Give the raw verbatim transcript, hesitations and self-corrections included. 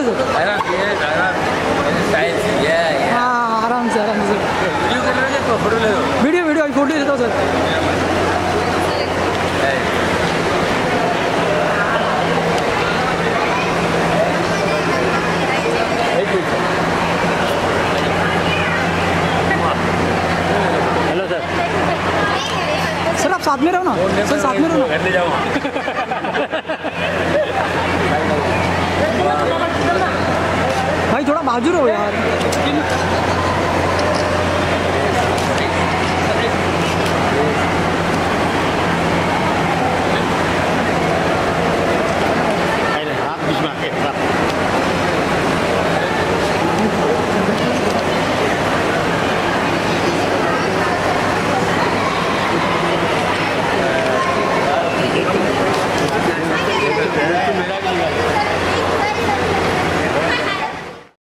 से सर? हाँ आराम से आराम से वीडियो वीडियो फोटो देता हूँ सर। Hello sir. सर आप साथ में रहो ना सर, साथ में रहो ना। ले जाओ भाई थोड़ा बाजू रहो यार।